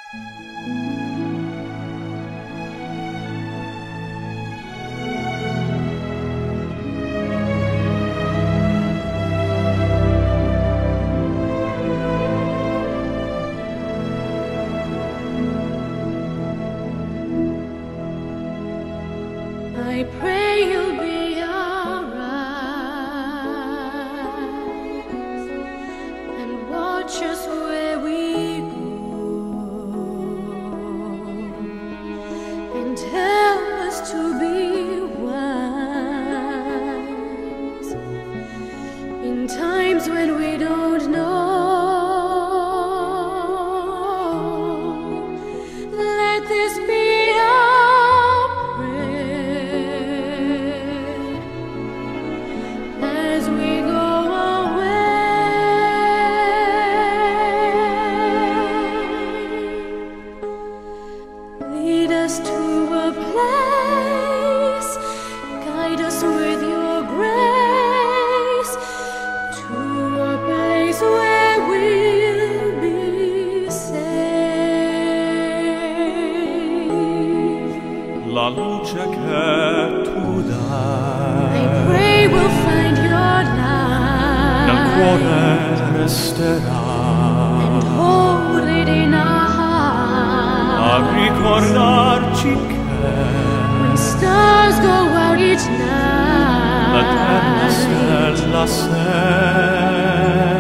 I pray you'll be alright and watch us where we go and help us to be wise in times when we don't know. Let this be lead us to a place, guide us with your grace, to a place where we'll be safe. La luce che tu dai, I pray we'll find your light nel cuore resterà, and hold it in our a ricordarci che when stars go out each night, l'eterna stella sei.